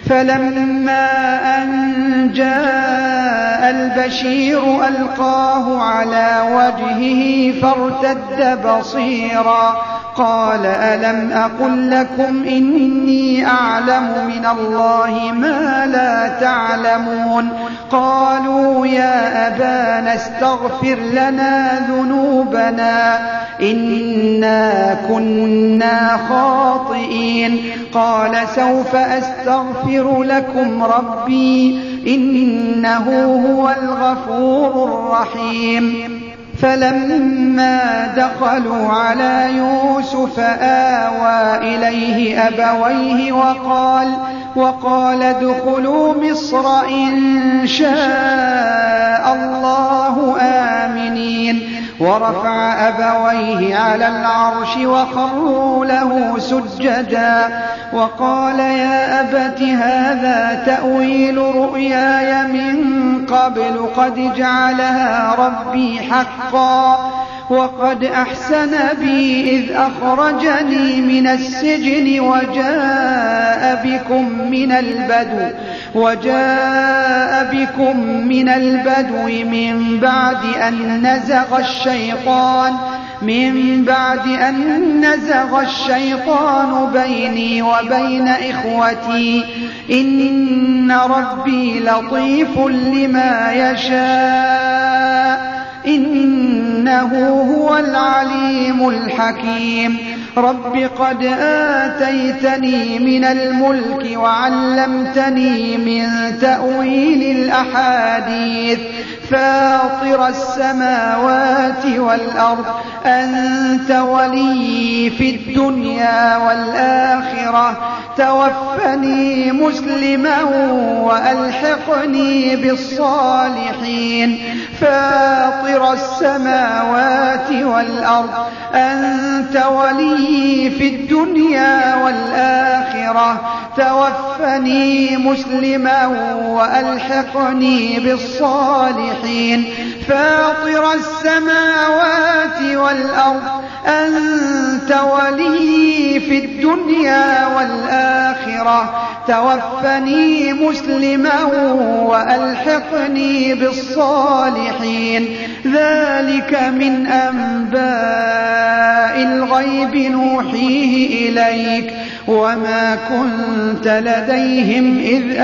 فلما أن جاء البشير ألقاه على وجهه فارتد بصيرا قال ألم أقل لكم إني أعلم من الله ما لا تعلمون قالوا يا أبانا استغفر لنا ذنوبنا إنا كنا خاطئين قال سوف أستغفر لكم ربي إنه هو الغفور الرحيم فلما دخلوا على يوسف آوى إليه أبويه وقال ادخلوا مصر إن شاء الله آمنين ورفع أبويه على العرش وخروا له سجدا وقال يا أبت هذا تأويل رؤياي من قبل قد جعلها ربي حقا وقد أحسن بي إذ أخرجني من السجن وجاء بكم من البدو من بعد أن نزغ الشيطان بيني وبين إخوتي إن ربي لطيف لما يشاء إنه هو العليم الحكيم رب قد آتيتني من الملك وعلمتني من تأويل الأحاديث فاطر السماوات والأرض أنت ولي في الدنيا والآخرة توفني مسلما وألحقني بالصالحين فاطر السماوات والأرض أنت ولي في الدنيا والآخرة توفني مسلما وألحقني بالصالحين فاطر السماوات والأرض أنت ولي في الدنيا والآخرة توفني مسلما وألحقني بالصالحين ذلك من أنباء الغيب نوحيه إليك وما كنت لديهم إذ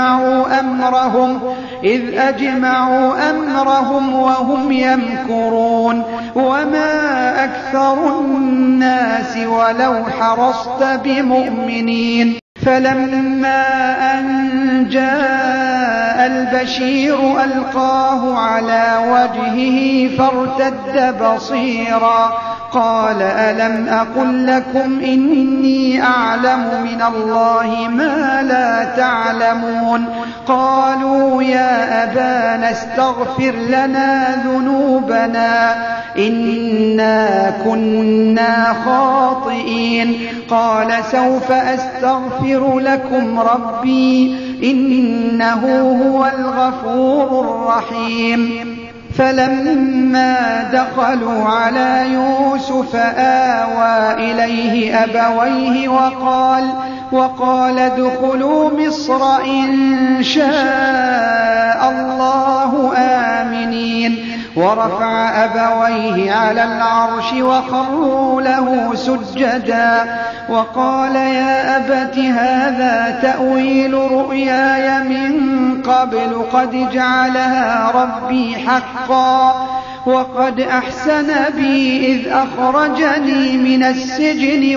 أجمعوا أمرهم وهم يمكرون وما أكثر الناس ولو حرصت بمؤمنين فلما أن جاء البشير ألقاه على وجهه فارتد بصيرا قال ألم أقل لكم إني أعلم من الله ما لا تعلمون قالوا يا أبانا استغفر لنا ذنوبنا إنا كنا خاطئين قال سوف أستغفر لكم ربي إنه هو الغفور الرحيم فلما دخلوا على يوسف آوى إليه أبويه وقال ادخلوا مصر إن شاء الله آمنين ورفع أبويه على العرش وخروا له سجدا وقال يا أبت هذا تأويل رؤياي من قبل قد جعلها ربي حقا وقد أحسن بي إذ أخرجني من السجن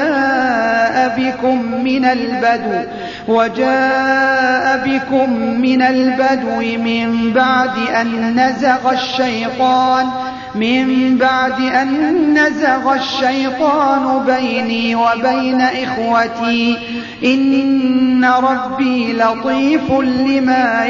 وجاء بكم من البدو من بعد أن نزغ الشيطان بيني وبين إخوتي إن ربي لطيف لما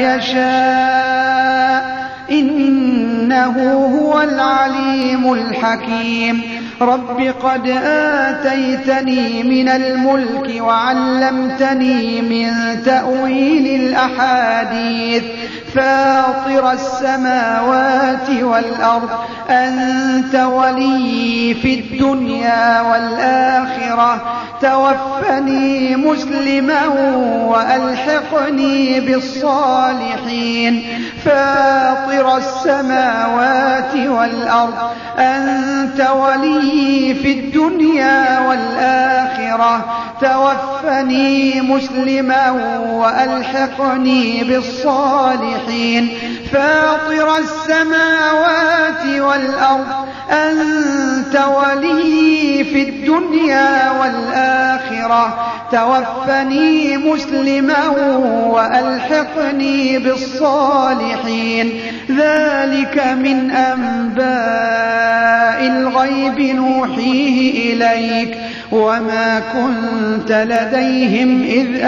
يشاء إنه هو العليم الحكيم رب قد آتيتني من الملك وعلمتني من تأويل الأحاديث فاطر السماوات والأرض أنت ولي في الدنيا والآخرة توفني مسلما وألحقني وألحقني بالصالحين فاطر السماوات والأرض أنت ولي في الدنيا والآخرة توفني مسلما وألحقني بالصالحين فاطر السماوات والأرض أنت ولي في الدنيا والآخرة توفني مسلما وألحقني بالصالحين ذلك من أنباء الغيب نوحيه إليك وما كنت لديهم إذ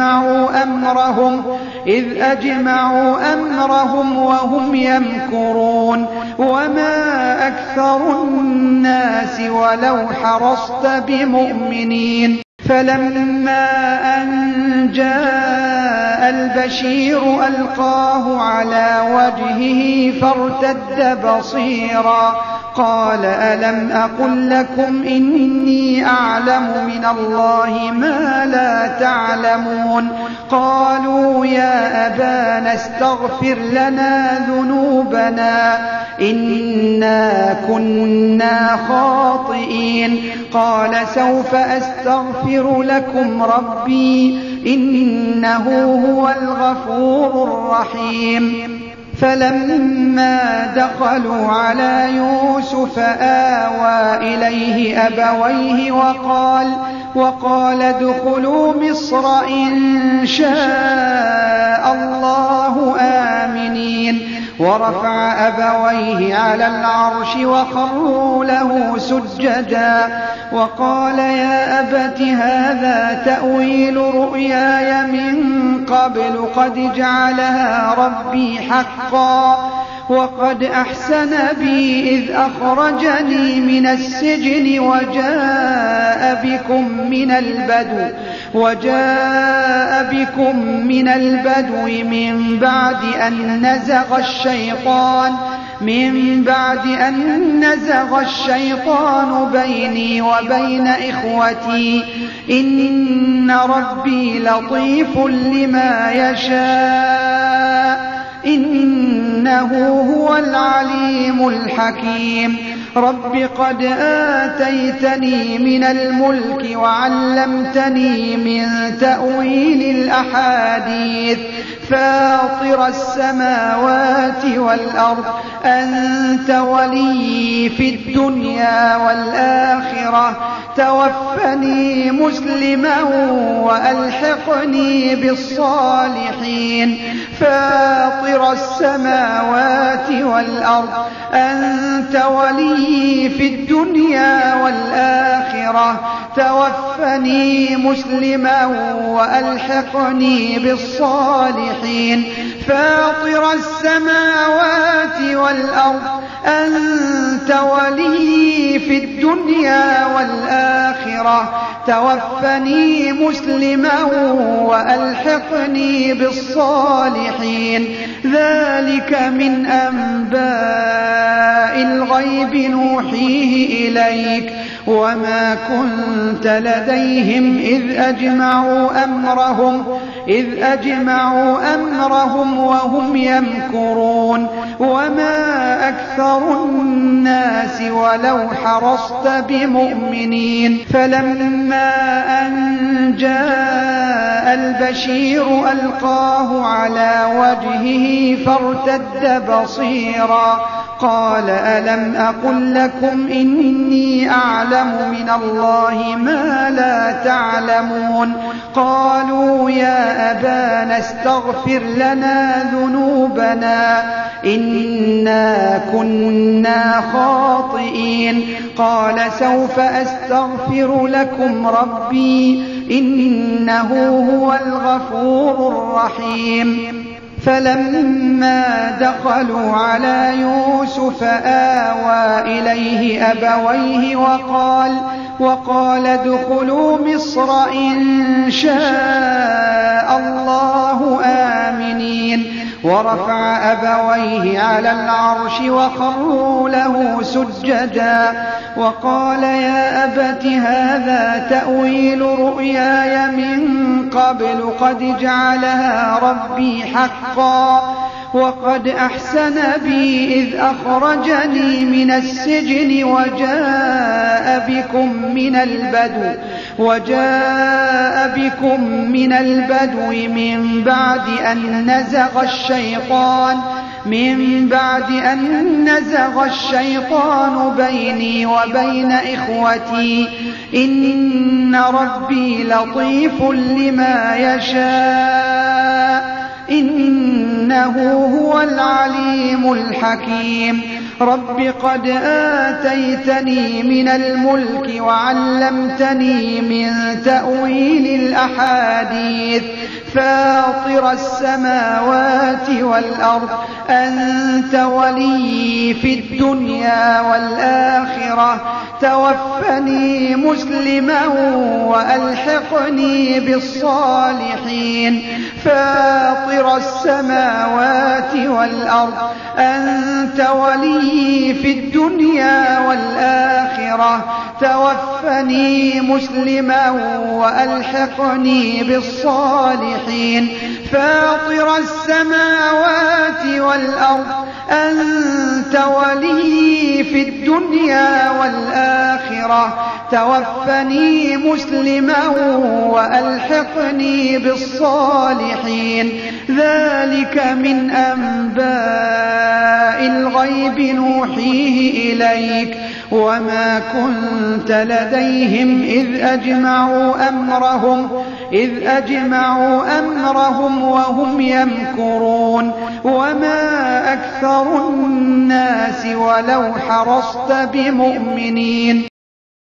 أجمعوا أمرهم وهم يمكرون وما أكثر الناس ولو حرصت بمؤمنين فلما أن جاء البشير ألقاه على وجهه فارتد بصيرا قال ألم أقل لكم إني أعلم من الله ما لا تعلمون قالوا يا أبانا استغفر لنا ذنوبنا إنا كنا خاطئين قال سوف أستغفر لكم ربي إنه هو الغفور الرحيم فلما دخلوا على يوسف آوى إليه أبويه وقال ادخلوا مصر إن شاء الله آمنين ورفع أبويه على العرش وخروا له سجدا وقال يا أبت هذا تأويل رؤياي من قبل قد جعلها ربي حقا وقد أحسن بي إذ أخرجني من السجن وجاء بكم من البدو من بعد أن نزغ الشيطان بيني وبين إخوتي إن ربي لطيف لما يشاء إنه هو العليم الحكيم رب قد آتيتني من الملك وعلمتني من تأويل الأحاديث فاطر السماوات والأرض أنت ولي في الدنيا والآخرة توفني مسلما وألحقني بالصالحين فاطر السماوات والأرض أنت ولي في الدنيا والآخرة توفني مسلما وألحقني بالصالحين فاطر السماوات والأرض أنت ولي في الدنيا والآخرة توفني مسلما وألحقني بالصالحين ذلك من أنباء الغيب نوحيه إليك وما كنت لديهم إذ أجمعوا أمرهم وهم يمكرون وما أكثر الناس ولو حرصت بمؤمنين فلما أن جاء البشير ألقاه على وجهه فارتد بصيرا قال ألم أقل لكم إني أعلم من الله ما لا تعلمون قالوا يا أبانا استغفر لنا ذنوبنا إنا كنا خاطئين قال سوف أستغفر لكم ربي إنه هو الغفور الرحيم فلما دخلوا على يوسف آوى إليه أبويه وقال ادخلوا مصر إن شاء الله آمنين ورفع أبويه على العرش وخروا له سجدا وقال يا أبت هذا تأويل رؤياي من قبل قد جعلها ربي حقا وقد أحسن بي إذ أخرجني من السجن وجاء بكم من البدو من بعد أن نزغ الشيطان بيني وبين إخوتي إن ربي لطيف لما يشاء إنه هو العليم الحكيم رب قد آتيتني من الملك وعلمتني من تأويل الأحاديث فاطر السماوات والأرض أنت ولي في الدنيا والآخرة توفني مسلما وألحقني بالصالحين فاطر السماوات والأرض أنت ولي في الدنيا والآخرة توفني مسلما وألحقني بالصالحين فاطر السماوات والأرض أنت ولي في الدنيا والآخرة توفني مسلما وألحقني بالصالحين ذلك من أنباء الغيب نوحيه إليك وما كنت لديهم إذ أجمعوا أمرهم وهم يمكرون وما أكثر الناس ولو حرصت بمؤمنين